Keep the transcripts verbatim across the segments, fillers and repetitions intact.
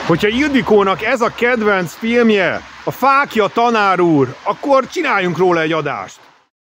Hogyha Ildikónak ez a kedvenc filmje, a Fáklya tanár úr, akkor csináljunk róla egy adást.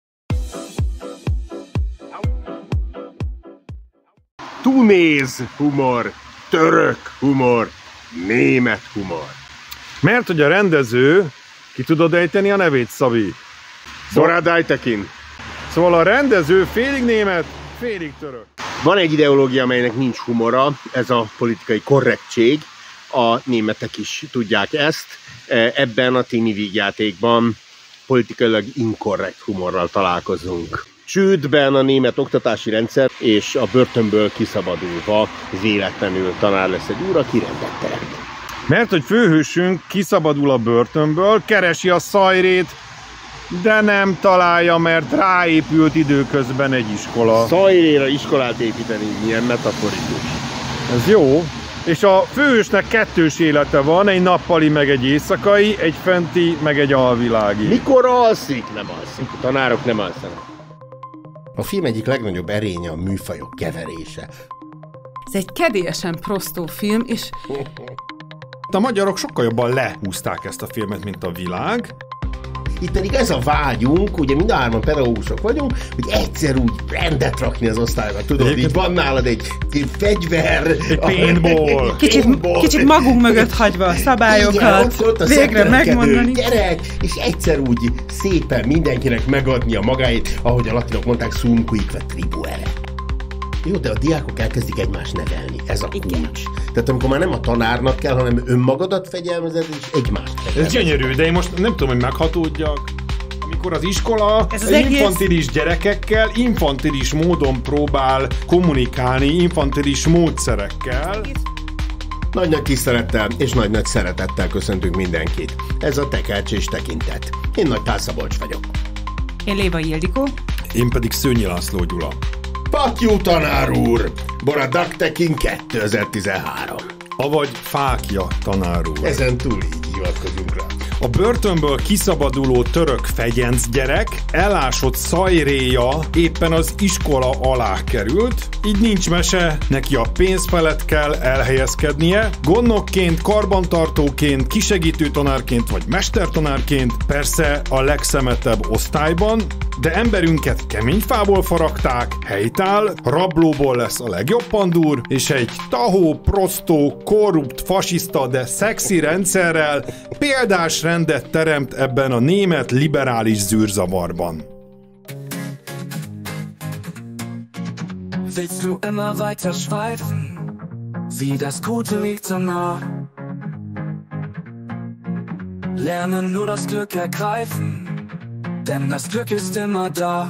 Tunéz humor, török humor, német humor. Mert hogy a rendező, ki tudod ejteni a nevét, Szabi? Borad Aytekin. Szóval a rendező félig német, félig török. Van egy ideológia, amelynek nincs humora, ez a politikai korrektség. A németek is tudják ezt. Ebben a Tini vígjátékban politikailag inkorrekt humorral találkozunk. Csődben a német oktatási rendszer, és a börtönből kiszabadulva véletlenül tanár lesz egy úr, aki rendet teremt. Mert hogy főhősünk kiszabadul a börtönből, keresi a Szajrét, de nem találja, mert ráépült időközben egy iskola. Szajréra iskolát építeni, milyen metaforikus. Ez jó. És a főhősnek kettős élete van, egy nappali, meg egy éjszakai, egy fenti, meg egy alvilági. Mikor alszik? Nem alszik. A tanárok nem alszanak. A film egyik legnagyobb erénye a műfajok keverése. Ez egy kedélyesen prostó film, és... A magyarok sokkal jobban lehúzták ezt a filmet, mint a világ. Itt pedig ez a vágyunk, ugye mind a hárman pedagógusok vagyunk, hogy egyszer úgy rendet rakni az osztályba. Tudod, Egyébként így van nálad egy, egy fegyver. Egy paintball. Kicsit, kicsit magunk mögött hagyva a szabályokat. Igen, a végre megmondani. Gyerek, és egyszer úgy szépen mindenkinek megadni a magáit, ahogy a latinok mondták, sum quique tribuere. Jó, de a diákok elkezdik egymást nevelni. Ez a kulcs. Igen. Tehát amikor már nem a tanárnak kell, hanem önmagadat fegyelmezed, és egymást fegyelmezed. Ez gyönyörű, de én most nem tudom, hogy meghatódjak. Amikor az iskola ez az infantilis egész... gyerekekkel infantilis módon próbál kommunikálni, infantilis módszerekkel. Nagy-nagy tisztelettel és nagy-nagy szeretettel köszöntünk mindenkit. Ez a Tekercs és Tekintet. Én Nagy Pál Szabolcs vagyok. Én Lévai Ildikó. Én pedig Szőnyi László Gyula. Fuck you, tanár úr! Borad Aytekin kétezer-tizenhárom. Avagy Fáklya tanár úr. Ezen túl így hivatkozunk rá. A börtönből kiszabaduló török fegyenc gyerek elásott Szajréja éppen az iskola alá került, így nincs mese, neki a pénz felett kell elhelyezkednie, gondnokként, karbantartóként, kisegítő tanárként vagy mestertanárként, persze a legszemetebb osztályban, de emberünket keményfából faragták, helytáll, rablóból lesz a legjobb pandúr, és egy tahó, prostó, korrupt, fasiszta, de szexi rendszerrel példás rendet teremt ebben a német liberális zűrzavarban. Willst du immer weiter schweifen, wie das Gute liegt so nah? Lerne nur das Glück ergreifen, denn das Glück ist immer da.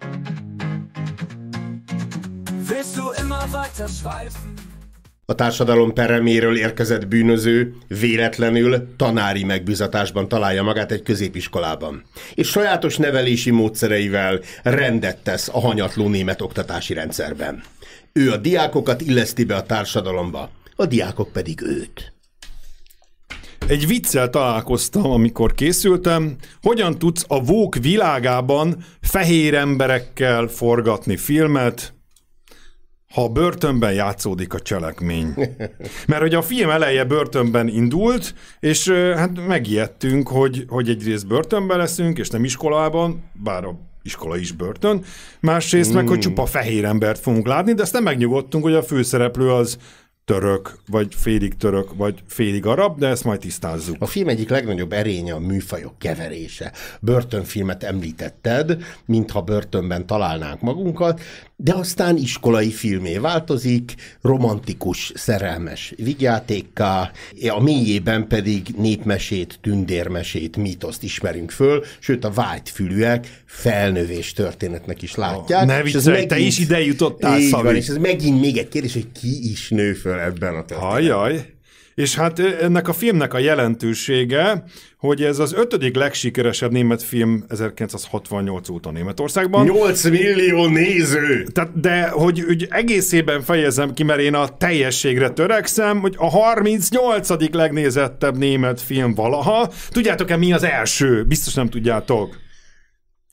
Willst du immer weiter schweifen? A társadalom pereméről érkezett bűnöző véletlenül tanári megbízatásban találja magát egy középiskolában, és sajátos nevelési módszereivel rendet tesz a hanyatló német oktatási rendszerben. Ő a diákokat illeszti be a társadalomba, a diákok pedig őt. Egy viccel találkoztam, amikor készültem, hogyan tudsz a woke világában fehér emberekkel forgatni filmet, ha a börtönben játszódik a cselekmény. Mert hogy a film eleje börtönben indult, és hát megijedtünk, hogy, hogy egyrészt börtönben leszünk, és nem iskolában, bár a iskola is börtön, másrészt mm. meg, hogy csupa fehér embert fogunk látni, de aztán megnyugodtunk, hogy a főszereplő az török, vagy félig török, vagy félig arab, de ezt majd tisztázzuk. A film egyik legnagyobb erénye a műfajok keverése. Börtönfilmet említetted, mintha börtönben találnánk magunkat, de aztán iskolai filmé változik, romantikus, szerelmes vígjátékká, a mélyében pedig népmesét, tündérmesét, mítoszt ismerünk föl, sőt a vágyfülűek felnövés történetnek is látják. Oh, ne viccelj, te is ide jutottál, Szabi. Van, és ez megint még egy kérdés, hogy ki is nő föl ebben a történetben. Ajjaj. És hát ennek a filmnek a jelentősége, hogy ez az ötödik legsikeresebb német film ezerkilencszázhatvannyolc óta Németországban. nyolc millió néző! Tehát, de hogy, hogy egészében fejezem ki, mert én a teljességre törekszem, hogy a harmincnyolcadik legnézettebb német film valaha. Tudjátok-e, mi az első? Biztos nem tudjátok.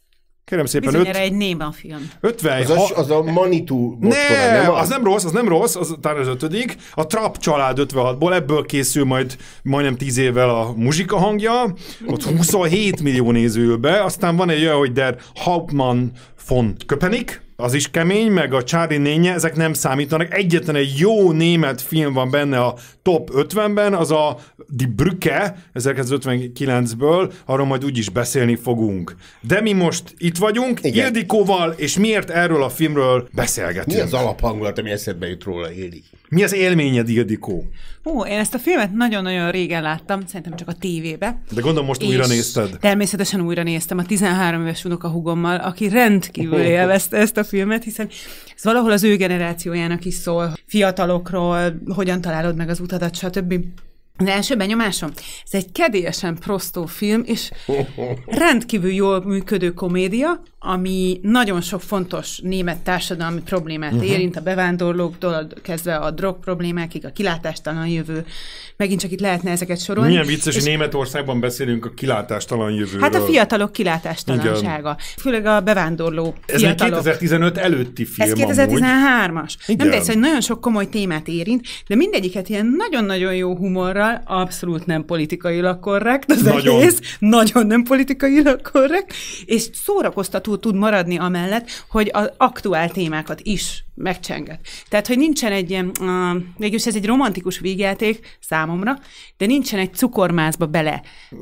Kérem szépen, bizonyára öt... egy néma film. ötvenhat... Az a, az a Manitou ne, nem az? az nem rossz, az nem rossz, az talán az ötödik. A Trapp család ötvenhatból, ebből készül majd majdnem tíz évvel a muzsika hangja. Ott huszonhét millió néző be, aztán van egy olyan, hogy Der Hauptmann von Köpenick, az is kemény, meg a Charlie nénye, ezek nem számítanak. Egyetlen egy jó német film van benne a top ötvenben, az a Die Brücke ezerkilencszázötvenkilencből, arról majd úgyis beszélni fogunk. De mi most itt vagyunk, igen, Ildikóval, és miért erről a filmről beszélgetünk? Mi az alaphangulat, ami eszedbe jut róla, Ildi? Mi az élményed, Ildikó? Ó, én ezt a filmet nagyon-nagyon régen láttam, szerintem csak a tévébe. De gondolom most újra nézted. Természetesen újra néztem a tizenhárom éves unokahúgommal, aki rendkívül élvezte ezt a filmet, hiszen ez valahol az ő generációjának is szól, fiatalokról, hogyan találod meg az utadat, stb. Az első benyomásom, ez egy kedélyesen prostó film, és rendkívül jól működő komédia, ami nagyon sok fontos német társadalmi problémát uh-huh. érint, a bevándorlóktól kezdve a drog problémákig, a kilátástalan jövő. Megint csak itt lehetne ezeket sorolni. Milyen vicces, hogy Németországban beszélünk a kilátástalan jövőről. Hát a fiatalok kilátástalansága. Igen. Főleg a bevándorló ez fiatalok. Ez kétezer-tizenöt előtti film. Ez kétezer-tizenhármas. Nem, de ez egy nagyon sok komoly témát érint, de mindegyiket ilyen nagyon-nagyon jó humorral, abszolút nem politikailag korrekt az nagyon. egész, nagyon nem politikailag korrekt, és szórakoztató tud maradni amellett, hogy az aktuál témákat is megcsenget. Tehát, hogy nincsen egy ilyen, uh, végülis ez egy romantikus vígjáték számomra, de nincsen egy cukormászba bele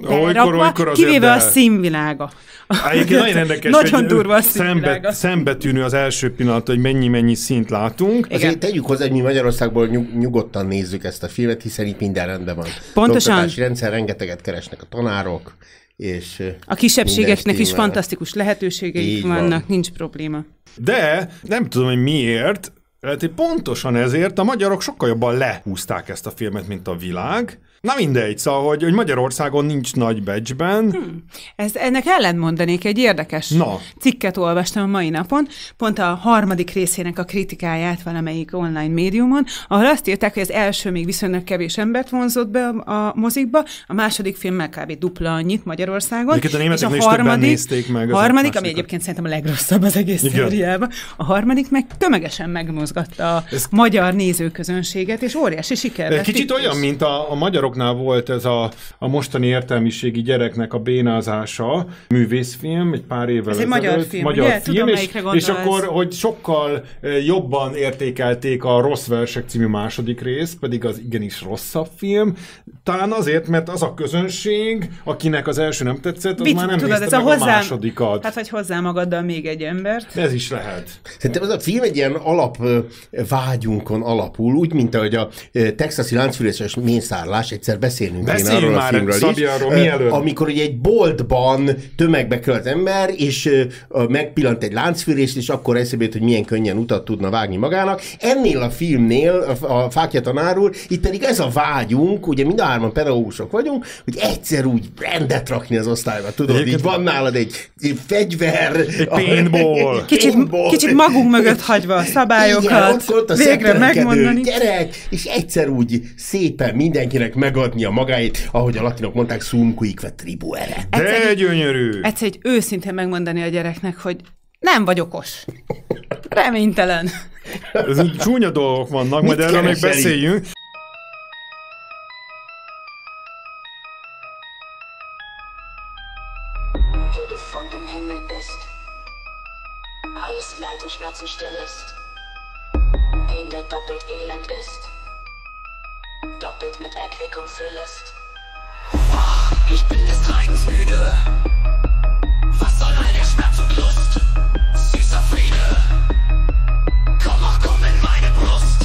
rakva, kivéve de... a színvilága. Egyébként nagyon érdekes, nagyon durva a színvilága. Szembe, szembetűnő az első pillanat, hogy mennyi-mennyi szint látunk. Azért tegyük hozzá, hogy mi Magyarországból nyug, nyugodtan nézzük ezt a filmet, hiszen itt minden rendben van. Pontosan. Oktatási rendszer, rengeteget keresnek a tanárok, és a kisebbségeknek is fantasztikus lehetőségeik vannak, van. Nincs probléma. De nem tudom, hogy miért, lehet, hogy pontosan ezért a magyarok sokkal jobban lehúzták ezt a filmet, mint a világ. Na mindegy, szóval, hogy, hogy Magyarországon nincs nagy becsben. Hmm. Ez, ennek ellentmondanék, egy érdekes Na. cikket olvastam a mai napon, pont a harmadik részének a kritikáját valamelyik online médiumon, ahol azt írták, hogy az első még viszonylag kevés embert vonzott be a, a mozikba, a második film meg kb. Dupla annyit Magyarországon. Egyébként a németeknél is többen nézték meg. A harmadik, ami egyébként szerintem a legrosszabb az egész szériában, a harmadik meg tömegesen megmozgatta a Ez... magyar nézőközönséget, és óriási siker lett. Kicsit olyan, mint a, a magyarok volt ez a, a mostani értelmiségi gyereknek a bénázása, művészfilm, egy pár évvel ezelőtt. Ez egy magyar film, magyar ugye? film, Tudom, és, és akkor, hogy sokkal jobban értékelték a Rossz versek című második részt, pedig az igenis rosszabb film. Talán azért, mert az a közönség, akinek az első nem tetszett, az Mit, már nem tudod, nézte meg a, hozzám, a másodikat. Hát, vagy hozzá magaddal még egy embert. Ez is lehet. Szerintem ez a film egy ilyen alapvágyunkon alapul, úgy, mint ahogy a texasi láncfűrészes mészárlás, egyszer beszélnünk kéne arról a filmről Szabjáról, is, mielőtt. Amikor ugye egy boltban tömegbe költ ember, és uh, megpillant egy láncfűrést, és akkor eszébe jut, hogy milyen könnyen utat tudna vágni magának. Ennél a filmnél, a, a Fáklya tanár úr, itt pedig ez a vágyunk, ugye mind a hárman pedagógusok vagyunk, hogy egyszer úgy rendet rakni az osztályba. Tudod, Egyébként így van nálad egy, egy fegyver. Egy paintball. Kicsit, paintball. kicsit magunk mögött hagyva a szabályokat. Igen, ott a végre megmondani. Gyerek, és egyszer úgy szépen mindenkinek megadni a magáit, ahogy a latinok mondták, sum quique tribuere. De egyszer, gyönyörű! Egyszer egy őszintén megmondani a gyereknek, hogy nem vagy okos. Reménytelen. Ez csúnya dolgok vannak, majd erről még beszéljünk. Wo du von dem Himmel bist, alles Leid und Schmerzen still ist, in der doppelt elend ist, doppelt mit Erquickung füllest. Ich bin des Treigens müde. Was soll all der Schmerz und Lust? Süßer Friede, komm, ach komm in meine Brust.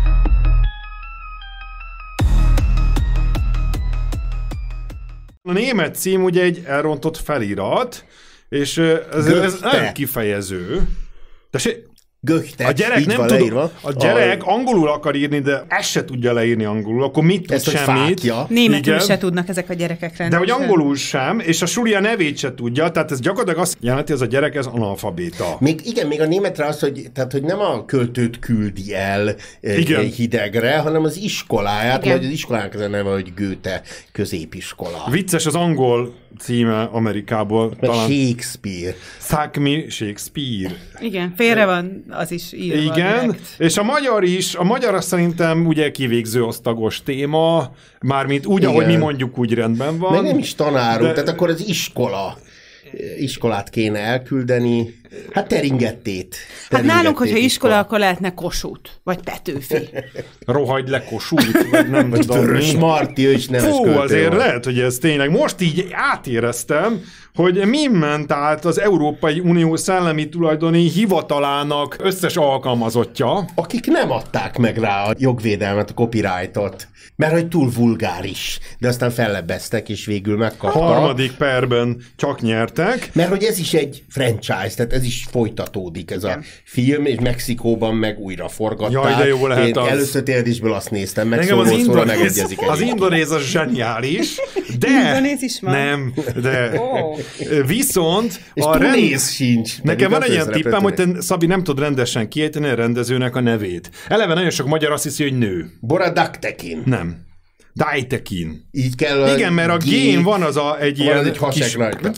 A német cím ugye egy elrontott felirat, és ez, ez nagyon kifejező. Tessék, Göchte, a gyerek nem tud, a gyerek a... angolul akar írni, de ezt se tudja leírni angolul, akkor mit tud ezt, semmit? Németül igen. se tudnak ezek a gyerekek rendesen. De hogy angolul sem, és a Súlia nevét se tudja, tehát ez gyakorlatilag azt jelenti, hogy ez a gyerek ez analfabéta. Még, igen, még a németre az, hogy, tehát, hogy nem a költőt küldi el igen. hidegre, hanem az iskoláját, igen. vagy az iskolának ez a neve, hogy Goethe középiskola. Vicces az angol címe Amerikából. Meg Talán Shakespeare. Suck Me Shakespeare. Igen, félre van az is írva. Igen, direkt. és a magyar is, a magyar azt szerintem ugye kivégző osztagos téma, mármint úgy, Igen. ahogy mi mondjuk, úgy rendben van. Meg nem is tanárunk, De- tehát akkor az iskola. Iskolát kéne elküldeni. Hát teringettét. Hát nálunk, hogyha iskola, iskola, akkor lehetne Kossuth, vagy Petőfi. Rohagy le Kossuth, vagy nem vagy tudom Vörös mi. Marti, ő is neves Fú, költő azért volt. lehet, hogy ez tényleg. Most így átéreztem, hogy mi ment át az Európai Unió szellemi tulajdoni hivatalának összes alkalmazottja. Akik nem adták meg rá a jogvédelmet, a copyrightot, mert hogy túl vulgáris, de aztán fellebbeztek, és végül megkapta. Harmadik perben csak nyertek. Mert hogy ez is egy franchise, tehát ez is folytatódik ez a film, és Mexikóban meg újra forgatták. Jaj, de jó lehet Én az. először tévedésből azt néztem, meg Engem az szóról szóra indonéz, megegyezik. az egyébként. indonéz az zseniális, de... Indonéz is van? Nem, de... Ó. Viszont... És a rend- tunéz sincs. Nekem van egy ilyen főszereplő tippem, hogy tunéz. te, Szabi, nem tud rendesen kiejteni a rendezőnek a nevét. Eleve nagyon sok magyar azt hiszi, hogy nő. Boradaktekin. Nem. Daitekin. Így kell. Igen, mert a gén van az a, egy van ilyen az egy haseg kis... rajta.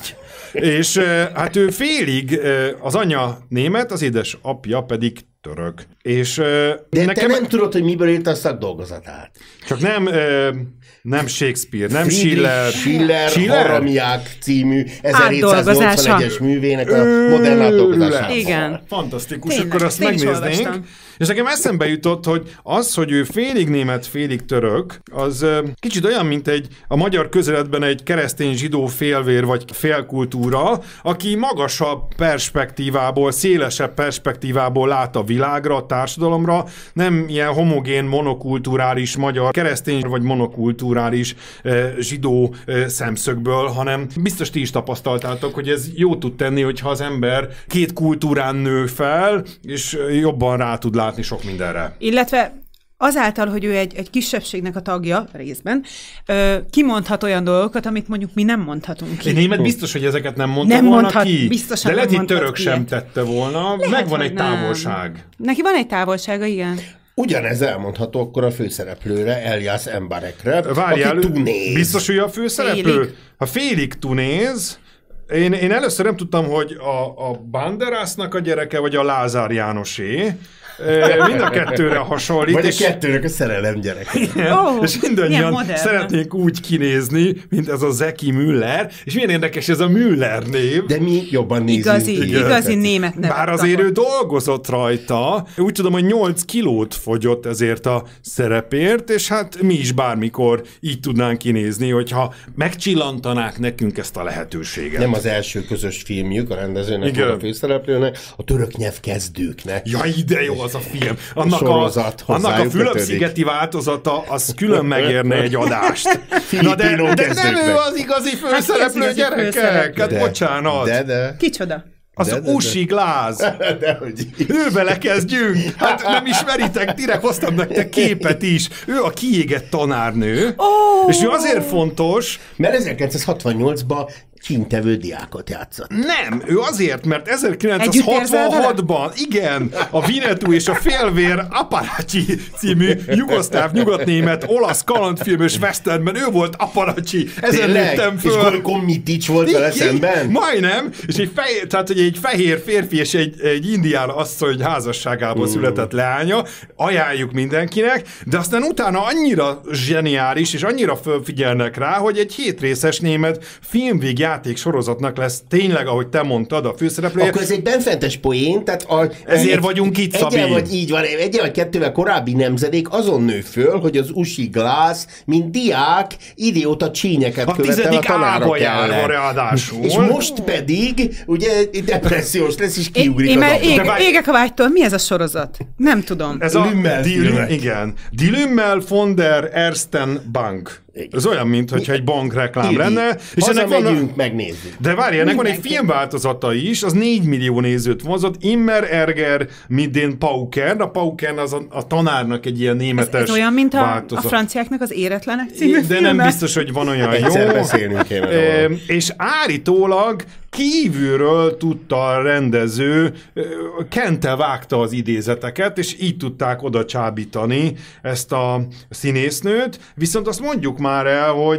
És eh, hát ő félig, eh, az anyja német, az édes apja pedig török. És eh, De nekem te nem tudod, hogy miből írta a szakdolgozatát. csak nem, eh, nem Shakespeare, nem Friedrich Schiller. Schiller, Schiller? Haramiák című Átdolgozása. ezerhétszáznyolcvanegyes művének a modern átdolgozása. Igen. Fantasztikus, Tényleg, akkor azt ezt én is megnéznénk. olvastam. És nekem eszembe jutott, hogy az, hogy ő félig német, félig török, az ö, kicsit olyan, mint egy a magyar közéletben egy keresztény zsidó félvér vagy félkultúra, aki magasabb perspektívából, szélesebb perspektívából lát a világra, a társadalomra, nem ilyen homogén, monokulturális magyar, keresztény vagy monokulturális ö, zsidó ö, szemszögből, hanem biztos ti is tapasztaltátok, hogy ez jó tud tenni, hogyha az ember két kultúrán nő fel, és jobban rá tud látni sok mindenre. Illetve azáltal, hogy ő egy, egy kisebbségnek a tagja, részben, ö, kimondhat olyan dolgokat, amit mondjuk mi nem mondhatunk ki. Egy német biztos, hogy ezeket nem mondta Nem volna mondhat, ki, biztosan de lehet, nem hogy mondhat török ki sem ilyet. tette volna. Lehet, Megvan hogy egy nem. távolság. Neki van egy távolsága, igen. Ugyanez elmondható akkor a főszereplőre, Elias Mbarekre, Várjál, aki tunéz. biztos, hogy a főszereplő? Félig. Ha félig tunéz, én, én először nem tudtam, hogy a, a Banderasnak a gyereke, vagy a Lázár Jánosé. Ö, Mind a kettőre hasonlít. Vagy a és- kettőnek a szerelem gyereke. Igen, Ó, és milyen mindannyian modern. szeretnénk úgy kinézni, mint ez a Zeki Müller, és milyen érdekes ez a Müller név. De mi jobban nézünk. Igazi, Igen. igazi német nevet Bár azért kapott. ő dolgozott rajta, úgy tudom, hogy nyolc kilót fogyott ezért a szerepért, és hát mi is bármikor így tudnánk kinézni, hogyha megcsillantanák nekünk ezt a lehetőséget. Nem az első közös filmjük a rendezőnek, Igen. vagy a főszereplőnek, a török nyelv kezdőknek. Jaj, de jó az a film. Annak a, sorozat annak a hozzájuk Fülöp-szigeti változata, az külön megérne egy adást. Na de, Filipino de nem kezdőknek. ő az igazi főszereplő, igazi gyerekek! főszereplő. Hát bocsánat. De, de. Kicsoda? Az de, de, de. Usi Gláz. De, hogy Ő vele kezdjünk. Hát nem ismeritek, direkt hoztam nektek képet is. Ő a kiégett tanárnő. Ó! És ő azért fontos, Mert ezerkilencszázhatvannyolcban csíntevő diákot játszott. nem, ő azért, mert ezerkilencszázhatvanhatban, igen, a Vinetú és a félvér Apalacsi című jugoszláv, nyugatnémet, olasz kalandfilmös westernben ő volt Apalacsi. Ezen léptem És föl. Gojko Mitić volt vele Igen, szemben? Majdnem, és egy fehér, tehát hogy egy fehér férfi és egy, egy indián asszony házasságából mm. született leánya, ajánljuk mindenkinek, de aztán utána annyira zseniális, és annyira fölfigyelnek rá, hogy egy hétrészes német filmvégjáték sorozatnak lesz tényleg, ahogy te mondtad, a főszereplője. Akkor ez egy benfentes poén, tehát a, Ezért egy, vagyunk itt, Szabi. egyen vagy így van, egyen vagy kettővel korábbi nemzedék azon nő föl, hogy az Usi Gláz, mint diák, idióta csínyeket A követel a tizedik tanárok ába járva ellen. ráadásul. És most pedig, ugye, depressziós lesz, és Én, kiugrik én az már ablak. ég, De várj- égek a vágytól. Mi ez a sorozat? Nem tudom. Ez a Lümmel Die- filmek. igen. Die Lümmel von der Ersten Bank. Ez olyan, mintha egy bankreklám lenne. És ennek van a... Hazamegyünk, megnézzük. De várj, ennek van egy Mindenki. filmváltozata is, az négy millió nézőt mozott, Immer Ärger mit den Paukern. A Paukern az a, a tanárnak egy ilyen németes Ez olyan, mint a, a változat. franciáknak az Éretlenek című De filme. nem biztos, hogy van olyan jó. Egyszer beszélnünk kéne Ö, róla. És állítólag kívülről tudta a rendező, ö, kente vágta az idézeteket, és így tudták oda csábítani ezt a színésznőt, viszont azt mondjuk már el, hogy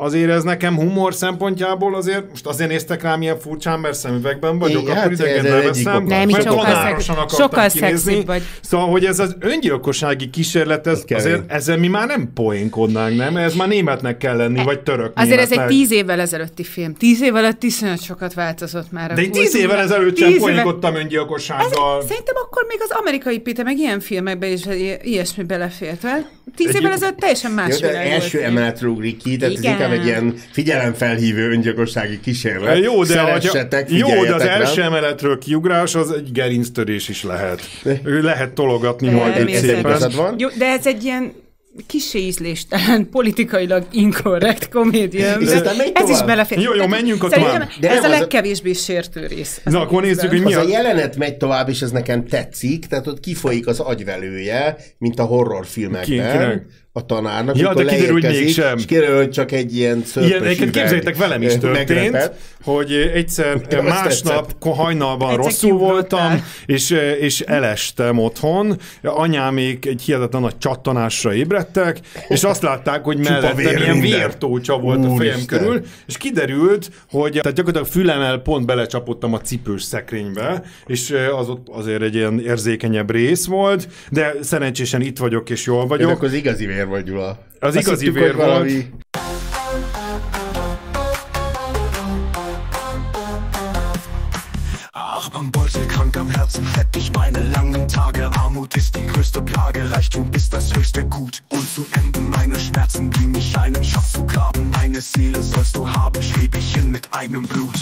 azért ez nekem humor szempontjából azért, most azért néztek rám ilyen furcsán, mert szemüvegben vagyok, É, akkor hát idegen ez veszem, Nem, így mert sokkal tanárosan szexi- akartam sokkal kinézni. szexibb vagy. Szóval, hogy ez az öngyilkossági kísérlet, ez, kemény. azért ezzel mi már nem poénkodnánk, nem? Ez már németnek kell lenni, vagy török Azért ez egy németnek. tíz évvel ezelőtti film. Tíz évvel előtt iszonyat sokat változott már. a De én tíz kultúra. évvel ezelőtt sem Tíz éve- poénkodtam öngyilkossággal. Szerintem akkor még az amerikai Pite, meg ilyen filmekbe is i- ilyesmi belefért. Vel? Tíz Egy- évvel ezelőtt teljesen más Jó, de világ első volt. emeletről ugrik ki, tehát ez Igen. inkább egy ilyen figyelemfelhívő öngyilkossági kísérlet. Jó, de, hogyha, Szeressetek, jó, de az figyeljetek rám. első emeletről kiugrás az egy gerinctörés is lehet. Ő lehet tologatni majd egy Természetesen. szépen. Igazad van. Jó, de ez egy ilyen kissé ízléstelen, politikailag inkorrekt komédia. És aztán megy Ez is tovább. belefér. Jó, jó, Tehát menjünk ott szerintem tovább. De Ez nem, a az a- legkevésbé sértő rész. Na, akkor nézzük, hogy mi Az a... a jelenet megy tovább, és ez nekem tetszik, tehát ott kifolyik az agyvelője, mint a horrorfilmekben. Ki- kinek? A tanárnak, Ja, amikor de kiderül, hogy leérkezik, mégsem. és kiderül, hogy csak egy ilyen szörpös Ilyen, egyébként üveg képzeljétek, velem is történt, megrepett. hogy egyszer azt másnap hajnalban Egyszer rosszul kiugrottál. voltam, és, és elestem otthon. Anyámék egy hihetetlen nagy csattanásra ébredtek, és azt látták, hogy mellettem vér ilyen minden. vértócsa volt a fejem Úristen. körül, és kiderült, hogy tehát gyakorlatilag fülemmel pont belecsapottam a cipős szekrénybe, és az ott azért egy ilyen érzékenyebb rész volt, de szerencsésen itt vagyok, és jól Én vagyok. akkor az igazi vér vagy, Gyula. Az Azt igazi hittük, vér hogy volt. valami... Ach, man Beutel krank am Herzen, fett durch meine langen Tage. Armut ist die größte Plage, Reichtum ist das höchste Gut. Und zu enden meine Schmerzen, die mich einen Schatz zu graben. Eine Seele sollst du haben, schrieb ich hin mit eigenem Blut.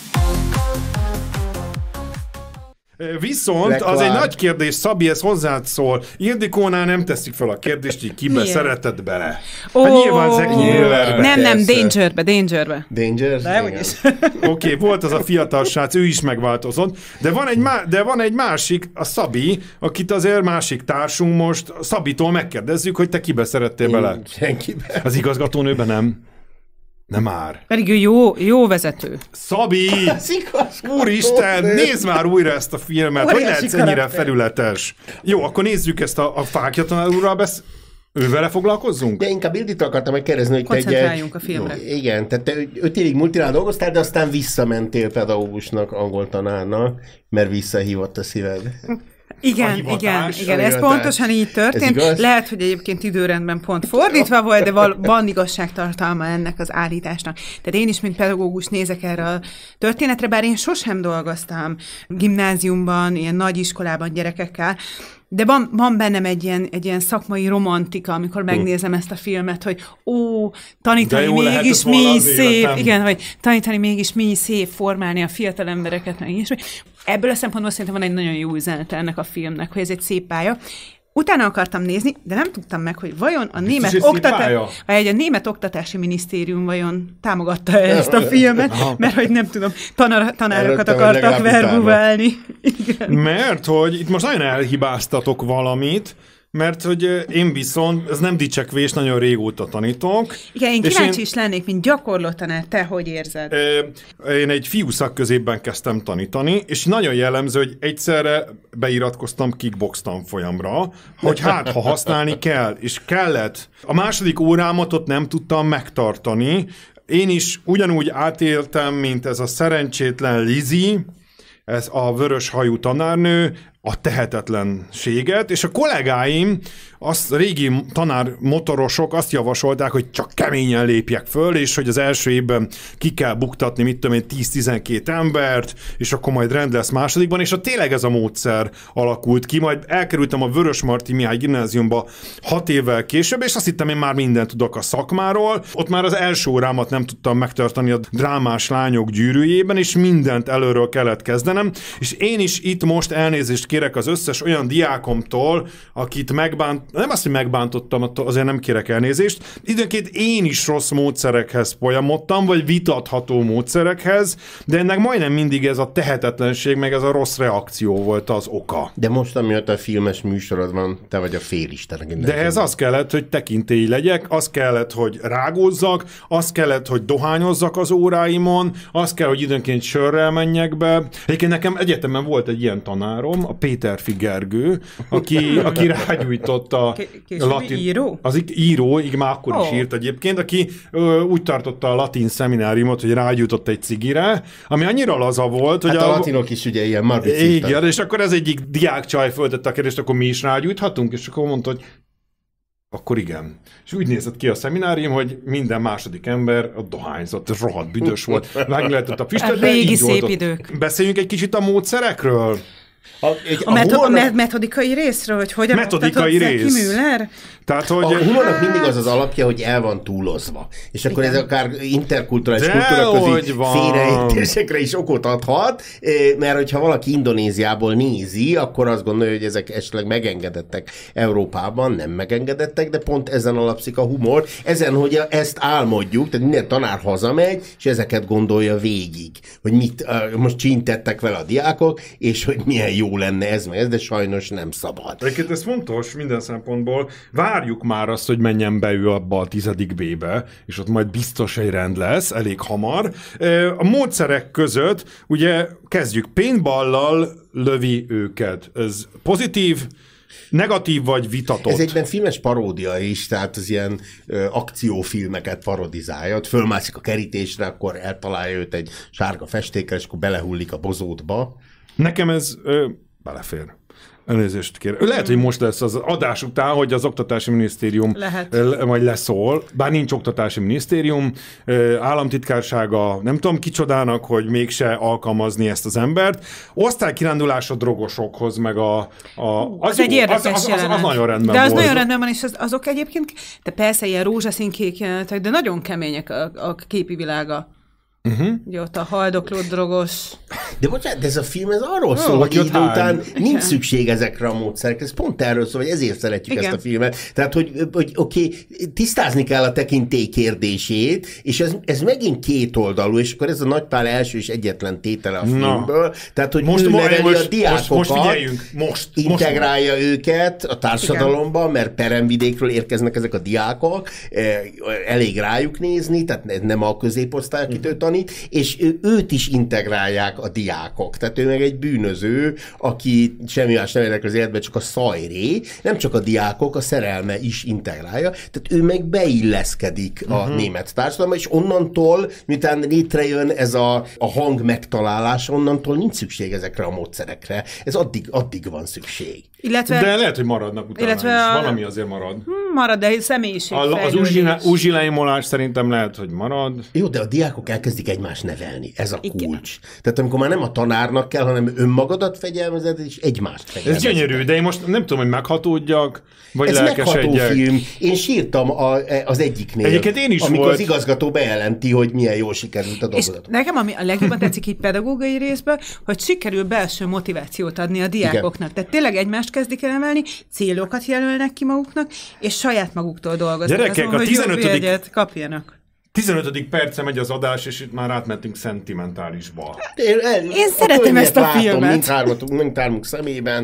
Viszont Black az egy Lab. nagy kérdés, Szabi, ez hozzád szól. Ildikónál nem teszik fel a kérdést, hogy kibe Miért? szeretett bele. Ó, Hát nyilván Zack Millerbe. Nem, nem, Persze. Dangerbe, Dangerbe. Danger? De, Igen. úgyis. Oké, okay, volt az a fiatal srác, ő is megváltozott, de van egy, má- de van egy másik, a Szabi, akit azért másik társunk most, Szabitól megkérdezzük, hogy te kibe szerettél bele. Senkibe. Az igazgatónőben nem. Nem már. Pedig ő jó, jó vezető. Szabi! Az igaz. Úristen, nézd már újra ezt a filmet, hogy Óriási lehetsz ennyire karakter. felületes? Jó, akkor nézzük ezt a, a Fákja tanár úrral besz... Ővele foglalkozzunk? De inkább Ildit akartam megkérdezni, hogy te egy... Koncentráljunk a filmre. Jó, igen, tehát te öt évig multinál dolgoztál, de aztán visszamentél pedagógusnak, angol tanárnak, mert visszahívott a szíved. Igen, A hivatás, igen, a igen, ez hivatás. pontosan így Ez történt. igaz? Lehet, hogy egyébként időrendben pont fordítva volt, de val- van igazságtartalma ennek az állításnak. Tehát én is, mint pedagógus nézek erre a történetre, bár én sosem dolgoztam gimnáziumban, ilyen nagy iskolában gyerekekkel, de van, van bennem egy ilyen, egy ilyen szakmai romantika, amikor megnézem ezt a filmet, hogy ó, tanítani De jó lehetett mégis volna mi az szép, életem. igen, vagy tanítani mégis mi szép, formálni a fiatal embereket, meg ilyesmi. Ebből a szempontból szerintem van egy nagyon jó üzenete ennek a filmnek, hogy ez egy szép pálya. Utána akartam nézni, de nem tudtam meg, hogy vajon a német, egy szép oktatá... pálya? vagy a német oktatási minisztérium vajon támogatta ezt a filmet, mert hogy nem tudom, tanar- tanárokat Előtte, vagy akartak legalább utána. verbuválni. Igen. Mert, hogy itt most nagyon elhibáztatok valamit, mert hogy eh, én viszont, ez nem dicsekvés, nagyon régóta tanítok. Igen, én és kíváncsi én... is lennék, mint gyakorló tanár, te hogy érzed? Ö, Én egy fiú szakközépben kezdtem tanítani, és nagyon jellemző, hogy egyszerre beiratkoztam kickbox tanfolyamra, hogy hát, ha használni kell, és kellett. A második órámat ott nem tudtam megtartani. Én is ugyanúgy átéltem, mint ez a szerencsétlen Lizi, ez a vörös hajú tanárnő, a tehetetlenséget, és a kollégáim, azt régi tanár motorosok azt javasolták, hogy csak keményen lépjek föl, és hogy az első évben ki kell buktatni, mit tudom én, tíz-tizenkét embert, és akkor majd rend lesz másodikban, és a tényleg ez a módszer alakult ki, majd elkerültem a Vörösmarty Mihály gimnáziumba hat évvel később, és azt hittem, én már mindent tudok a szakmáról. Ott már az első órámat nem tudtam megtartani a drámás lányok gyűrűjében, és mindent előről kellett kezdenem, és én is itt most elnézést kérek az összes olyan diákomtól, akit megbánt, nem azt, hogy megbántottam, attól azért nem kérek elnézést, időnként én is rossz módszerekhez folyamodtam, vagy vitatható módszerekhez, de ennek majdnem mindig ez a tehetetlenség, meg ez a rossz reakció volt az oka. De most, amióta a filmes műsorod van, te vagy a félisten. De ez az kellett, hogy tekintély legyek, az kellett, hogy rágózzak, az kellett, hogy dohányozzak az óráimon, az kell, hogy időnként sörrel menjek be. Egyébként nekem egyetemen volt egy ilyen tanárom, a Péterfi Gergő, aki, aki rágyújtott a a Későbbi latin... író? Az író, igen, már akkor oh. is írt egyébként, aki ö, úgy tartotta a latin szemináriumot, hogy rájutott egy cigire, ami annyira laza volt, hát hogy a, a latinok is ugye ilyen marbicítan. Igen, és akkor ez egyik diákcsaj föltette a kérdést, akkor mi is rágyújthatunk, és akkor mondta, hogy akkor igen. És úgy nézett ki a szeminárium, hogy minden második ember a dohányzott, rohadt büdös volt, meg lehetett a füstöt. A régi szép idők. Beszéljünk egy kicsit a módszerekről. A, a, meto- a me- metodikai részről, hogy hogyan metodikai rész. Ki Müller? Tehát, hogy... A humornak mindig az az alapja, hogy el van túlozva. És akkor igen. ez akár interkulturális kultúraközi félreértésekre is okot adhat, mert hogyha valaki Indonéziából nézi, akkor azt gondolja, hogy ezek esetleg megengedettek Európában, nem megengedettek, de pont ezen alapszik a humor. Ezen, hogy ezt álmodjuk, tehát minden tanár hazamegy, és ezeket gondolja végig, hogy mit most csintettek vele a diákok, és hogy milyen jó lenne ez meg ez, de sajnos nem szabad. Egyébként ez fontos minden szempontból. Várjuk már azt, hogy menjen be ő abba a tizedik B-be, és ott majd biztos egy rend lesz, elég hamar. A módszerek között ugye kezdjük paintball-lal lövi őket. Ez pozitív, negatív vagy vitatott? Ez egyben filmes paródia is, tehát az ilyen ö, akciófilmeket parodizálja. Ott fölmászik a kerítésre, akkor eltalálja őt egy sárga festékkel, és akkor belehullik a bozótba. Nekem ez ö, belefér. Elnézést kérem. Lehet, hogy most lesz az adás után, hogy az Oktatási Minisztérium Lehet. majd leszól, bár nincs Oktatási Minisztérium, államtitkársága, nem tudom kicsodának, hogy mégse alkalmazni ezt az embert. Osztálykirándulás a drogosokhoz, meg a... a az, az jó, egy érdekes az, az, az, az nagyon rendben De az volt. nagyon rendben van, és az, azok egyébként, de persze ilyen rózsaszínkék jelentek, de nagyon kemények a, a képi világa. Uh-huh. Ugye ott a haldokló drogos. De bocsánat, de ez a film ez arról szól, oh, hogy idő után nincs szükség ezekre a módszerekre. Ez pont erről szól, hogy ezért szeretjük igen. ezt a filmet. Tehát, hogy, hogy oké, okay, tisztázni kell a tekintély kérdését, és ez, ez megint kétoldalú, és akkor ez a Nagypál első és egyetlen tétele a filmből. Na. Tehát, hogy most, ő neveli most, a diákokat, most, most figyeljünk, most, integrálja most. őket a társadalomba, igen. mert peremvidékről érkeznek ezek a diákok, elég rájuk nézni, tehát nem a középosztály, akit ő tanít, és őt is integrálják a diákok. Tehát ő meg egy bűnöző, aki semmi más nem érdekel az életben, csak a szajré, nem csak a diákok, a szerelme is integrálja. Tehát ő meg beilleszkedik a uh-huh. német társadalomba, és onnantól, miután létrejön ez a, a hang megtalálás, onnantól nincs szükség ezekre a módszerekre. Ez addig, addig van szükség. Illetve, de lehet, hogy maradnak utána illetve is. A... Valami azért marad. Marad, de személyiségfejlődés. Az uzsiláimolás szerintem lehet, hogy marad. Jó, de a diákok elkezdik egymást nevelni. Ez a igen. kulcs. Tehát amikor már nem a tanárnak kell, hanem önmagadat fegyelmezed, és egymást fegyelmezed. Ez gyönyörű, de én most nem tudom, hogy meghatódjak, vagy ez lelkesedjek. Ez megható film. Én sírtam a, az egyiknél. Egyébként én is amikor volt. az igazgató bejelenti, hogy milyen jól sikerült a dolgozatok. Nekem ami a legjobban tetszik így pedagógiai részben, hogy sikerül belső motivációt adni a diákoknak. Igen. Tehát tényleg egymást kezdik el emelni, célokat jelölnek ki maguknak, és saját maguktól dolgoznak. Gyerekek, azon, a tizenötödik kapjanak. tizenötödik perce megy az adás, és itt már átmentünk szentimentálisba. Én, én szeretem ezt a látom, filmet. Mindhármatunk, mindhármunk szemében.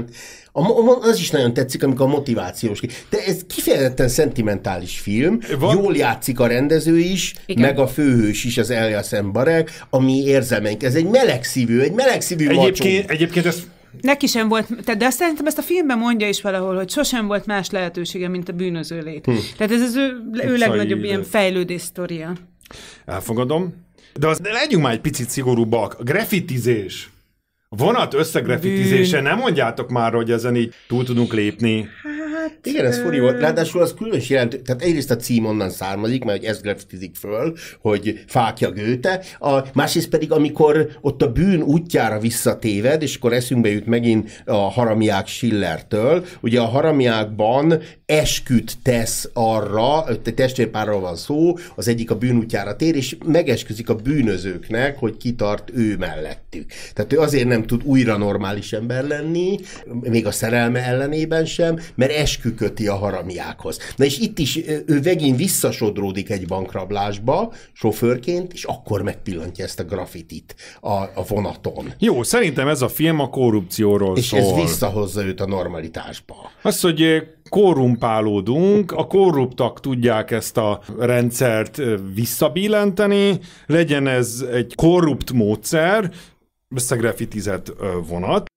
A, az is nagyon tetszik, amikor a motivációs. De ez kifejezetten szentimentális film. Van? Jól játszik a rendező is, igen. meg a főhős is, az Elias Mbarek, ami érzelmeink. Ez egy melegszívű, egy melegszívű egyébként, macsó. Egyébként ez Neki sem volt, de azt szerintem ezt a filmben mondja is valahol, hogy sosem volt más lehetősége, mint a bűnöző lét. Hm. Tehát ez az ő, ő legnagyobb ilyen fejlődés sztoria. Elfogadom. De, az, de legyünk már egy picit szigorúbbak. A graffitizés, a vonat összegraffitizése, nem mondjátok már, hogy ezen így túl tudunk lépni. Hát, igen, ez furi volt. Ráadásul az különös jelentő. Tehát egyrészt a cím onnan származik, mert hogy ez graffitizik föl, hogy Fákja Göte. A, másrészt pedig, amikor ott a bűn útjára visszatéved, és akkor eszünkbe jut megint a Haramiák Schillertől. Ugye a Haramiákban esküt tesz arra, testvérpárról van szó, az egyik a bűn útjára tér, és megesküzik a bűnözőknek, hogy kitart ő mellettük. Tehát ő azért nem tud újra normális ember lenni, még a szerelme ellenében sem, mert eskü köti a Haramiákhoz. Na és itt is ő megint visszasodródik egy bankrablásba, sofőrként, és akkor megpillantja ezt a graffitit a, a vonaton. Jó, szerintem ez a film a korrupcióról és szól. És ez visszahozza őt a normalitásba. Az, hogy korrumpálódunk, a korruptak tudják ezt a rendszert visszabillenteni, legyen ez egy korrupt módszer, összegraffitizett vonat.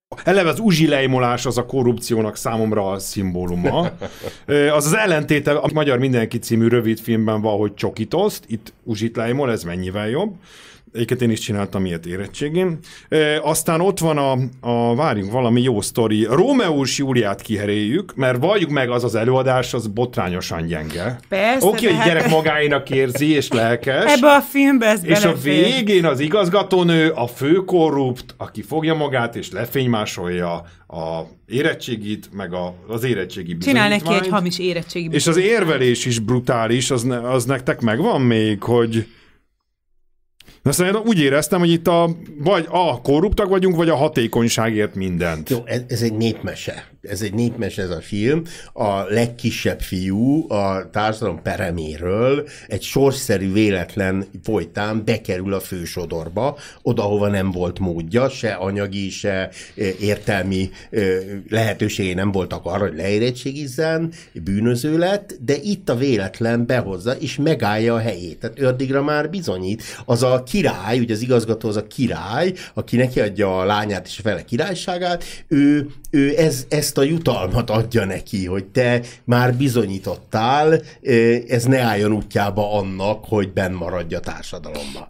Eleve az uzsilejmolás az a korrupciónak számomra a szimbóluma. Az az ellentéte, a Magyar Mindenki című rövidfilmben van, hogy csokitoszt, itt uzsit lejmol, ez mennyivel jobb. Egyébként én is csináltam ilyet érettségén. E, aztán ott van a, a, várjunk, valami jó sztori. Rómeós Júliát kiheréljük, mert valljuk meg, az az előadás, az botrányosan gyenge. Persze. Oké, okay, hogy hát... gyerek magáinak érzi, és lelkes. Ebbe a filmbe ez És belefér. a végén az igazgatónő, a főkorrupt, aki fogja magát, és lefénymásolja a érettségit, meg a, az érettségi Csinál neki bizonyítványt. egy hamis érettségi És az érvelés is brutális, az, ne, az nektek megvan még, hogy... Na szóval úgy éreztem, hogy itt a, vagy a korruptak vagyunk, vagy a hatékonyságért mindent. Jó, ez, ez egy népmese. Ez egy népmese ez a film. A legkisebb fiú a társadalom pereméről egy sorsszerű véletlen folytán bekerül a fősodorba, oda, hova nem volt módja, se anyagi, se értelmi lehetőségei nem voltak arra, hogy leérettségizzen, bűnöző lett, de itt a véletlen behozza, és megállja a helyét. Tehát ő addigra már bizonyít. Az a király, ugye az igazgató az a király, aki neki adja a lányát és a fele királyságát, ő, ő ez, ezt a jutalmat adja neki, hogy te már bizonyítottál, ez ne álljon útjába annak, hogy benn maradj a társadalomban.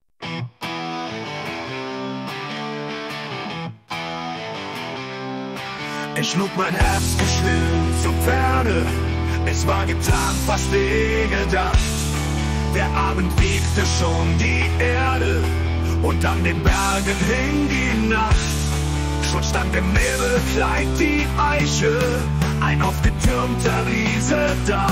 Ich schlug mein Herz geschwind zur Pferde, es war getan, fast eh gedacht. Der Abend wiegte schon die Erde und an den Bergen hing die Nacht. Schon stand im Nebelkleid die Eiche, ein aufgetürmter Riese da,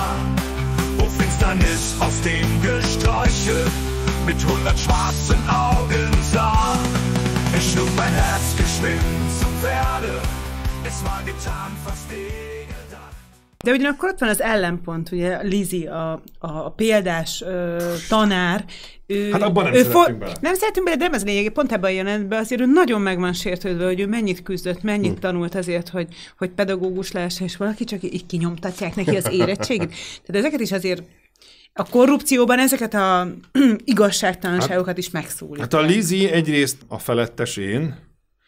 wo Finsternis aus dem Gesträuche mit hundert schwarzen Augen sah. Ich schlug mein Herz geschwind zu Pferde, es war getan, fast eh gedacht. De ugyanakkor ott van az ellenpont, ugye Lizzie, a, a példás ö, tanár, ő, hát abban nem ő szerettünk fo- bele. Nem szerettünk bele, de nem ez lényeg, pont ebben a jelenetben azért ő nagyon meg van sértődve, hogy ő mennyit küzdött, mennyit hm. tanult azért, hogy, hogy pedagógus lehessen, és valaki csak így kinyomtatják neki az érettségét. Tehát ezeket is azért a korrupcióban ezeket a igazságtalanságokat hát, is megszólítják. Hát a Lizzie egyrészt a felettesén,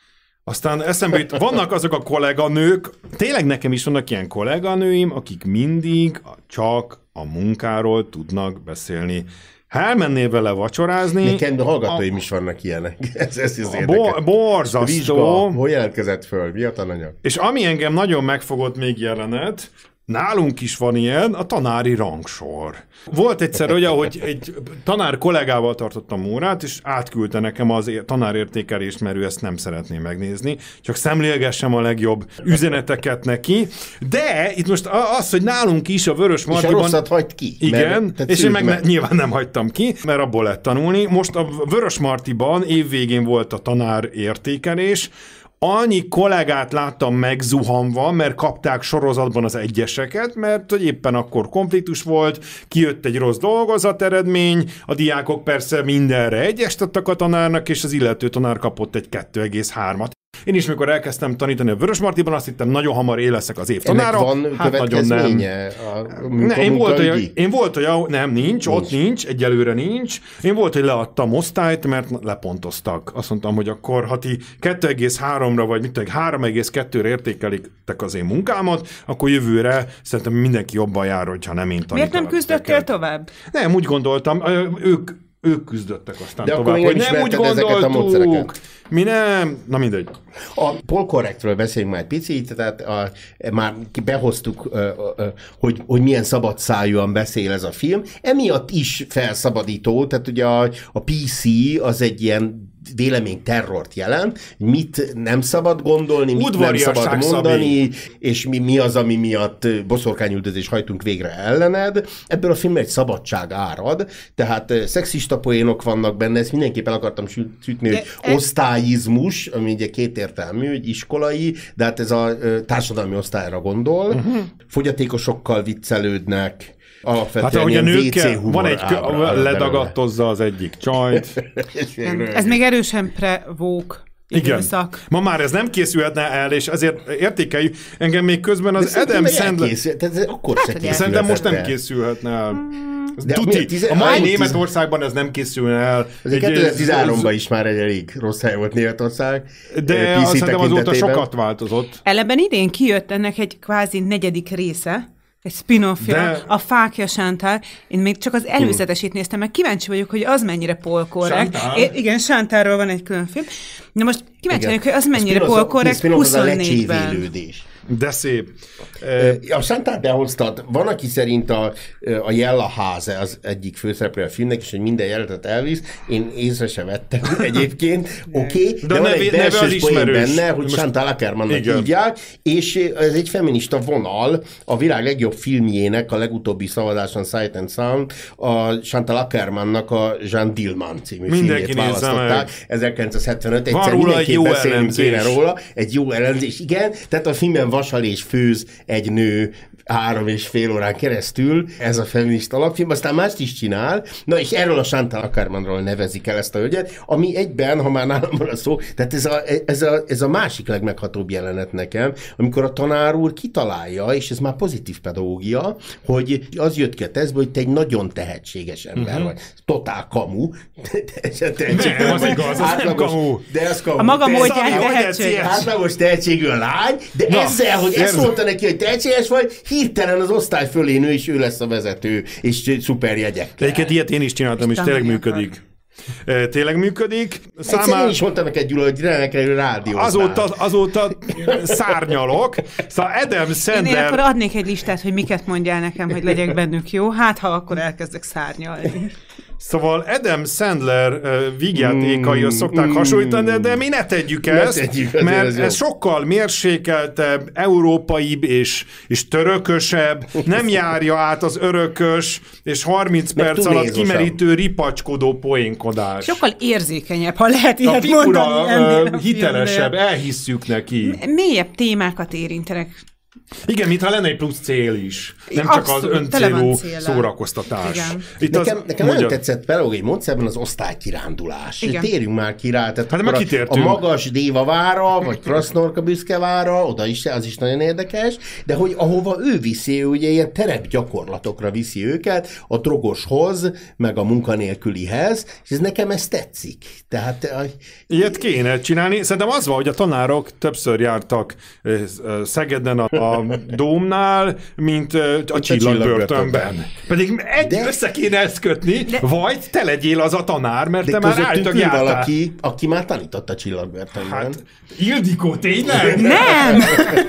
aztán eszembe jut, vannak azok a kolléganők, tényleg nekem is vannak ilyen kolléganőim, akik mindig csak a munkáról tudnak beszélni. Ha elmennél vele vacsorázni... Nekem a hallgatóim a, is vannak ilyenek. Ez, ez az érdekes. Bo- borzasztó. Vizsga, hol jelentkezett föl? Mi a tananyag? És ami engem nagyon megfogott még jelenet, nálunk is van ilyen, a tanári rangsor. Volt egyszer olyan, hogy egy tanár kollégával tartottam órát, és átküldte nekem az tanárértékelést, mert ő ezt nem szeretné megnézni, csak szemlélgessem a legjobb üzeneteket neki. De itt most az, hogy nálunk is a Vörösmartyban... És a rosszat hagyd ki. Igen, és én meg ne, nyilván nem hagytam ki, mert abból lehet tanulni. Most a Vörösmartyban évvégén volt a tanárértékelés, annyi kollégát láttam megzuhanva, mert kapták sorozatban az egyeseket, mert hogy éppen akkor konfliktus volt, kijött egy rossz dolgozateredmény, a diákok persze mindenre egyest adtak a tanárnak, és az illető tanár kapott egy kettő egész hármat. Én is, mikor elkezdtem tanítani a Vörösmartyban, azt hittem, nagyon hamar én leszek az év tanára. Ennek van hát következménye? A ne, én, volt olyan, én volt olyan, nem, nincs, nincs, ott nincs, egyelőre nincs. Én volt, hogy leadtam osztályt, mert lepontoztak. Azt mondtam, hogy akkor, ha ti kettő egész háromra, vagy mit tudom, három egész kettőre értékeliktek az én munkámat, akkor jövőre szerintem mindenki jobban jár, hogyha nem én tanítanak. Miért nem küzdöttél tovább? Nem, úgy gondoltam, ők ők küzdöttek aztán de tovább, hogy nem úgy gondoltuk. Mi nem, na mindegy. A polkorrektről beszéljünk már egy picit, tehát a, már behoztuk, hogy, hogy milyen szabadszájúan beszél ez a film. Emiatt is felszabadító, tehát ugye a, a pé cé az egy ilyen véleményterrort jelent, mit nem szabad gondolni, mit nem szabad mondani, és mi, mi az, ami miatt boszorkányüldözés hajtunk végre ellened. Ebből a filmben egy szabadság árad, tehát szexista poénok vannak benne, ezt mindenképp el akartam sütni, hogy osztályizmus, ami ugye kétértelmű, hogy iskolai, de hát ez a társadalmi osztályra gondol, uh-huh. fogyatékosokkal viccelődnek, alapvetően hát, ilyen vé cé humor van egy kö- ledagadtozza az egyik csajt. Ez még erősen pre-vók időszak. Igen. Ma már ez nem készülhetne el, és ezért értékeljük. Engem még közben az Adam Sandler... Készül, tehát akkor hát, se szerintem most nem készülhetne el. De tuti. tize- A mai elmúlt Németországban ez nem készülne el. Azért kétezer-tizenháromban is már egy elég rossz hely volt Németország. De azt szerintem azóta sokat változott. Ellenben idén kijött ennek egy kvázi negyedik része, egy spin-offja, De... a Fákja Sántál. Én még csak az előzetesét néztem meg, kíváncsi vagyok, hogy az mennyire polkorrekt. É, igen, Sántálról van egy külön film. Na most kíváncsi vagyok, hogy az mennyire polkorrekt huszonnégyben. De szép. A Sántál behoztad, van, aki szerint a, a Jella Háze az egyik főszereplő a filmnek, és hogy minden jelenetet elvisz. Én észre se vettem egyébként. Oké, okay, de, de van egy belső poén benne, hogy most... Chantal Akermannak hívják, és ez egy feminista vonal a világ legjobb filmjének, a legutóbbi szavazáson Sight and Sound, a Chantal Akermannak a Jean Dillman című mindenki filmjét választották. Meg. ezerkilencszázhetvenöt, egyszer mindenképp beszélünk kéne róla. Egy jó elemzés, igen. Tehát a filmben vasal és főz egy nő három és fél órán keresztül, ez a feminista alapfilm, aztán mást is csinál, na és erről a Chantal Akermanról nevezik el ezt a hölgyet, ami egyben, ha már nálam van a szó, tehát ez a, ez a, ez a másik legmeghatóbb jelenet nekem, amikor a tanár úr kitalálja, és ez már pozitív pedagógia, hogy az jött ki a tesztből, hogy te egy nagyon tehetséges ember uh-huh. vagy. Totál kamu. Nem, az igaz, az nem kamu. De ez kamu. A maga módján tehetséges. Átlagos tehetségű a lány, de na, ezzel, hogy ezt mondta neki, hogy tehetséges vagy, hirtelen az osztály fölé nő, és ő lesz a vezető, és szuper jegyekkel. Egyébként ilyet én is csináltam, és tényleg működik. Tényleg működik. Számár... Én is mondtam neked, Gyula, hogy remek rádióznál. Azóta, azóta szárnyalok. Szóval Adam Sandler... Én akkor adnék egy listát, hogy miket mondjál nekem, hogy legyek bennük jó. Hát, ha akkor elkezdek szárnyalni. Szóval Adam Sandler uh, vígjátékaihoz szokták mm, hasonlítani, de, de mi ne tegyük ezt, ne tegyük, mert ez, ez sokkal mérsékeltebb, európaibb és, és törökösebb, nem járja át az örökös és harminc meg perc alatt kimerítő ripacskodó poénkodás. Sokkal érzékenyebb, ha lehet ilyet a figura, mondani. A hitelesebb, elhisszük neki. Mélyebb témákat érintenek. Igen, mintha lenne egy plusz cél is. Nem abszolút, csak az öncélú szórakoztatás. Itt nekem az, nekem mondja... nagyon tetszett pedagógiai módszerben az osztálykirándulás. Igen. Térjünk már ki rá. Tehát hát a, a magas Dévavára, vagy Krasznorka Büszkevára, oda is, az is nagyon érdekes, de hogy ahova ő viszi, ő ugye ilyen terepgyakorlatokra viszi őket, a drogoshoz, meg a munkanélkülihez, és ez nekem ez tetszik. Tehát... A... Ilyet kéne csinálni. Szerintem az van, hogy a tanárok többször jártak Szegeden a a Dómnál, mint a Csillagbörtönben. Pedig egy de... össze kéne ezt kötni, de... vagy te legyél az a tanár, mert de te már álltak jártál. Valaki, aki már tanított a Csillagbörtönben. Hát, Ildikó, tényleg? Nem!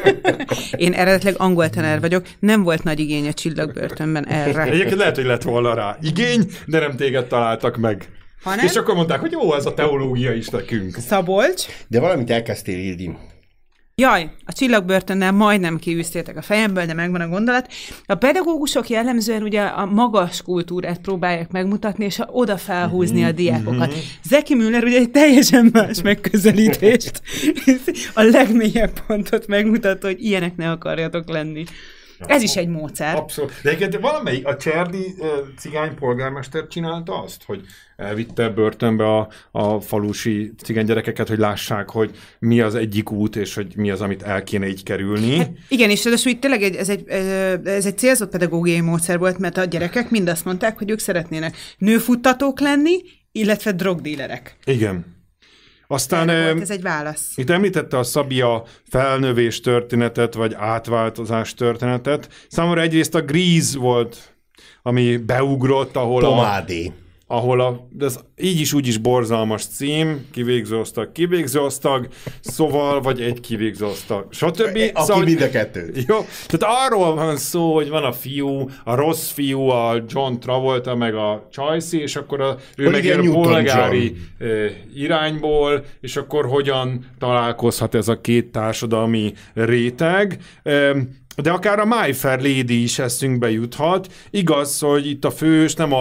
Én eredetileg angol tanár vagyok, nem volt nagy igény a Csillagbörtönben erre. Egyébként lehet, hogy lett volna rá igény, de nem téged találtak meg. Hanem? És akkor mondták, hogy jó, ez a teológia is nekünk. Szabolcs. De valamit elkezdtél, Ildi. Jaj, a Csillagbörtönnel majdnem kiűztétek a fejemből, de megvan a gondolat. A pedagógusok jellemzően ugye a magas kultúrát próbálják megmutatni, és oda felhúzni a diákokat. Zeki Müller ugye egy teljesen más megközelítést, a legmélyebb pontot megmutatta, hogy ilyenek ne akarjatok lenni. Ez is egy módszer. Abszolút. De egyébként valamelyik, a cserdi uh, cigány polgármester csinálta azt, hogy elvitte börtönbe a, a falusi cigánygyerekeket, hogy lássák, hogy mi az egyik út, és hogy mi az, amit el kéne így kerülni. Hát igen, és ráadásul itt tényleg egy, ez, egy, ez egy célzott pedagógiai módszer volt, mert a gyerekek mind azt mondták, hogy ők szeretnének nőfuttatók lenni, illetve drogdílerek. Igen. Aztán volt ez egy válasz. Itt említette a Szabi a felnövés történetet, vagy átváltozás történetet. Számomra egyrészt a Grease volt, ami beugrott, ahol Tomádé. a... ahol a, de ez így is úgy is borzalmas cím, kivégző osztag, kivégző osztag, szóval, vagy egy kivégző osztag, stb. Aki szóval, mind a kettő. Jó, tehát arról van szó, hogy van a fiú, a rossz fiú, a John Travolta, meg a Csajci, és akkor a, ő meg jön a polgári irányból, és akkor hogyan találkozhat ez a két társadalmi réteg. De akár a My Fair Lady is eszünkbe juthat. Igaz, hogy itt a fős nem a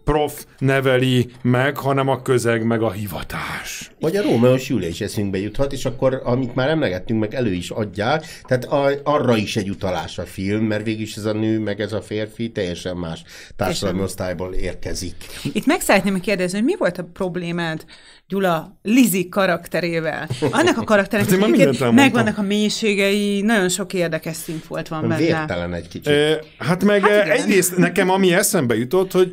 prof neveli meg, hanem a közeg meg a hivatás. Vagy a Rómeó és Júlia is eszünkbe juthat, és akkor, amit már emlegettünk, meg elő is adják, tehát a, arra is egy utalás a film, mert végülis ez a nő, meg ez a férfi teljesen más társadalmi osztályból érkezik. Itt meg szeretném kérdezni, hogy mi volt a problémád Gyula Lizzy karakterével? Annak a karakternek hát megvannak a mélységei, nagyon sok érdekes színfolt van benne. Vértelen egy kicsit. E, hát meg Hát hát egyrészt nekem ami eszembe jutott, hogy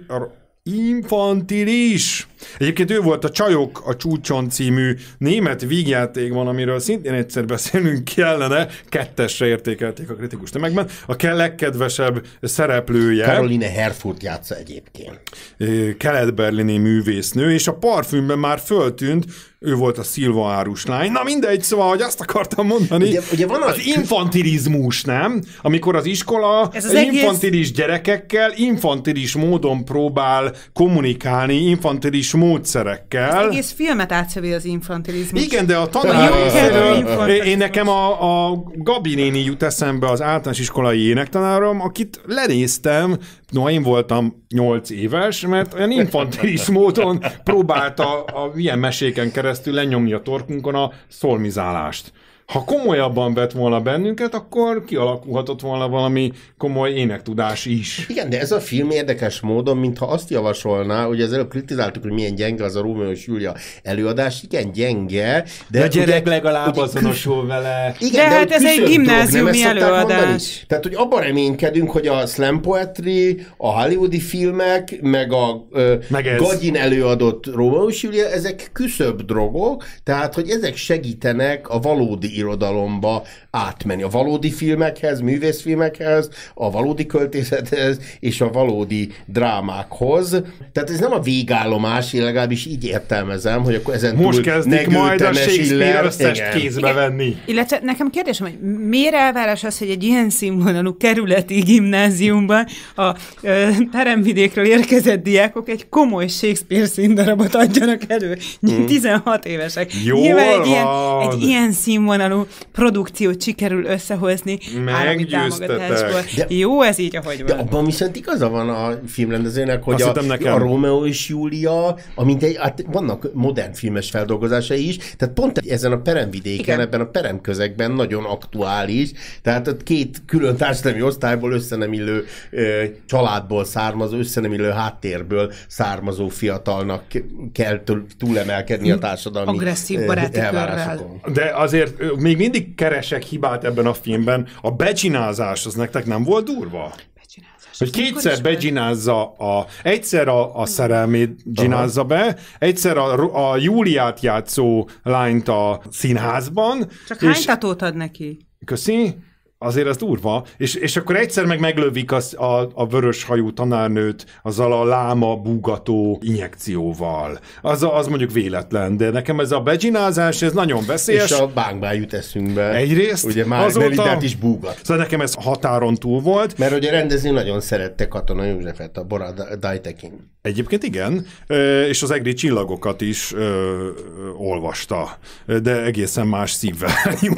infantilis. Egyébként ő volt a Csajok a csúcson című német vígjátékban, amiről szintén egyszer beszélnünk kellene, kettesre értékelték a kritikus tömegben. A legkedvesebb szereplője. Caroline Herfurth játsza egyébként. Kelet-berlini művésznő, és a Parfümben már föltűnt, ő volt a Szilva áruslány. Na mindegy, szóval, hogy azt akartam mondani, ugye, ugye van az infantilizmus, nem? Amikor az iskola az az infantilis egész... gyerekekkel infantilis módon próbál kommunikálni, infantilis módszerekkel. Az egész filmet átszövi az infantilizmus. Igen, de a tanár... Én nekem a, a Gabi néni jut eszembe, az általános iskolai énektanárom, akit lenéztem, no, én voltam nyolc éves, mert olyan infantilis módon próbálta a ilyen meséken keresztül lenyomni a torkunkon a szolmizálást. Ha komolyabban vett volna bennünket, akkor kialakulhatott volna valami komoly énektudás is. Igen, de ez a film érdekes módon, mintha azt javasolná, hogy ezzel kritizáltuk, hogy milyen gyenge az a Rómeó és Júlia előadás, igen, gyenge, de... A gyerek ugye, legalább azonosul vele. Igen, de, de hát ez egy gimnáziumi előadás. Tehát, hogy abban reménykedünk, hogy a slam poetry, a hollywoodi filmek, meg a meg Gagyin előadott Rómeó és Júlia, ezek küszöbb drogok, tehát, hogy ezek segítenek a valódi irodalomba átmenni. A valódi filmekhez, művészfilmekhez, a valódi költészethez és a valódi drámákhoz. Tehát ez nem a végállomás, én legalábbis így értelmezem, hogy akkor ezen most túl kezdik majd a Shakespeare összes kézbe venni. Illetve nekem kérdésem, hogy miért elvárás az, hogy egy ilyen színvonalú kerületi gimnáziumban a ö, peremvidékről érkezett diákok egy komoly Shakespeare színdarabot adjanak elő. Hmm. tizenhat évesek. Jól Nyilván egy ilyen, egy ilyen színvonalú produkciót sikerül összehozni állami támogatásból. De, Jó, ez így, ahogy van. De abban viszont igaza van a filmrendezőnek, hogy a, a Rómeó és Júlia, amint egy, hát vannak modern filmes feldolgozásai is, tehát pont ezen a peremvidéken, igen, ebben a peremközegben nagyon aktuális, tehát ott két külön társadalmi osztályból összenemillő családból származó, összenemillő háttérből származó fiatalnak kell túlemelkedni a társadalmi agresszív baráti körrel. De azért még mindig keresek hibát ebben a filmben. A becsinázás az nektek nem volt durva? Hogy kétszer becsinázza, a, egyszer a, a szerelmét csinázza be, egyszer a, a Júliát játszó lányt a színházban. Csak hány tatót ad neki? Köszi. Azért az durva, és, és akkor egyszer meg meglövik az, a, a vörös hajú tanárnőt azzal a láma búgató injekcióval. Az, az mondjuk véletlen, de nekem ez a becsinázás, ez nagyon veszélyes. És a bánkbá jut eszünkbe. Egyrészt. Ugye már Melidát is búgat. Szóval nekem ez határon túl volt. Mert ugye rendezni nagyon szerette Katona Józsefet, a Bora Dajtekin. Egyébként igen, és az egri csillagokat is ö, ö, olvasta, de egészen más szívvel.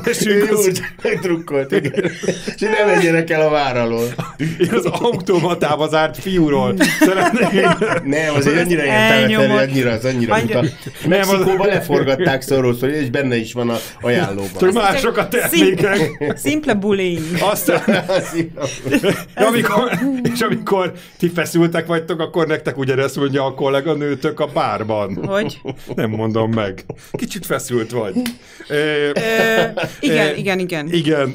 Ő úgy megtrukkolt, igen. És ne menjenek el a vár alól. Én az automatába zárt fiúról szeretnék. Nem, azért annyira értelmetlen, annyira az annyira annyira... Mexikóban leforgatták szorrószor, és benne is van a ajánlóban. Csak másokat termékek. Szimple bullying. Aztán, amikor, és amikor ti feszültek vagytok, akkor nektek ugyanezt mondja a kolléganőtök a bárban. Hogy? Nem mondom meg. Kicsit feszült vagy. Ö, igen, igen, igen. Igen.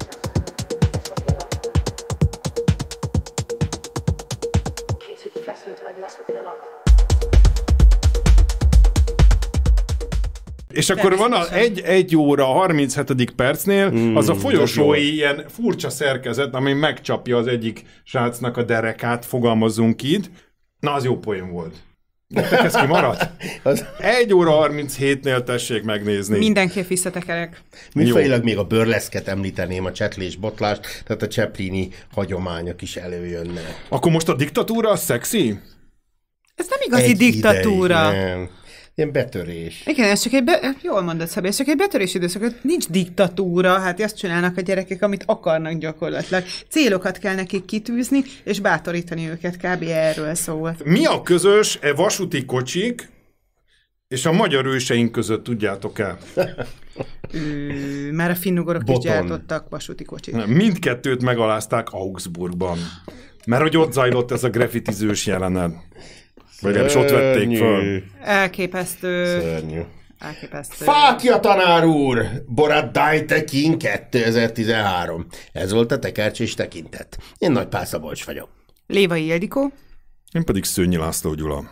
És akkor van az egy, egy óra harminchetedik percnél, mm, az a folyosói ilyen furcsa szerkezet, ami megcsapja az egyik srácnak a derekát, fogalmazzunk így. Na, az jó poén volt. Nektek ez kimaradt? egy óra harminchétnél tessék megnézni. Mindenképp visszatekerek. Műfajilag még a burleszket említeném, a csetlés botlást, tehát a Chaplini hagyományok is előjönnek. Akkor most a diktatúra az szexi? Ez nem igazi Egy diktatúra. Ideig, nem. Ilyen betörés. Igen, ez csak egy, be, jól mondod, Szabi, ez csak egy betörési időszak, nincs diktatúra, hát azt csinálnak a gyerekek, amit akarnak gyakorlatilag. Célokat kell nekik kitűzni, és bátorítani őket, kb. Erről szól. Mi a közös e vasúti kocsik és a magyar őseink között, tudjátok el? Ő, már a finnugorok is gyártottak vasúti kocsit. Mindkettőt megalázták Augsburgban. Mert hogy ott zajlott ez a graffitizős jelenet. Vagy nem is ott vették föl. Elképesztő. Szörnyű. Elképesztő. Fákja tanár úr! Borat Dajtekin kétezer-tizenhárom. Ez volt a tekercsés tekintet. Én Nagy Pál Szabolcs vagyok. Lévai Ildikó. Én pedig Szőnyi László Gyula.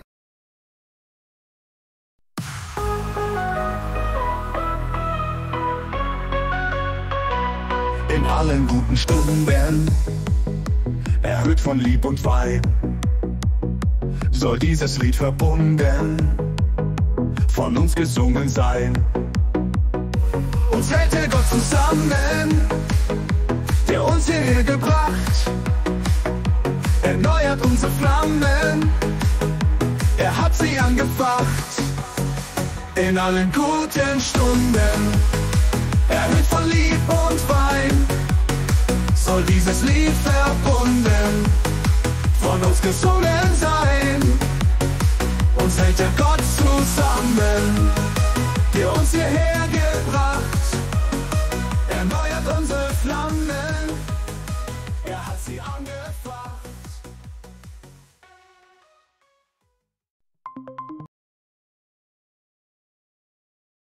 In allen guten Stunden, erhöht von Lieb und Wein, soll dieses Lied verbunden, von uns gesungen sein. Uns hält der Gott zusammen, der uns hierher gebracht, erneuert unsere Flammen, er hat sie angefacht. In allen guten Stunden, erhöht von Lieb und Wein, soll dieses Lied verbunden, von uns gesungen sein. Uns hält der Gott zusammen, der uns hierher gebracht, erneuert unsere Flammen, er hat sie angefacht.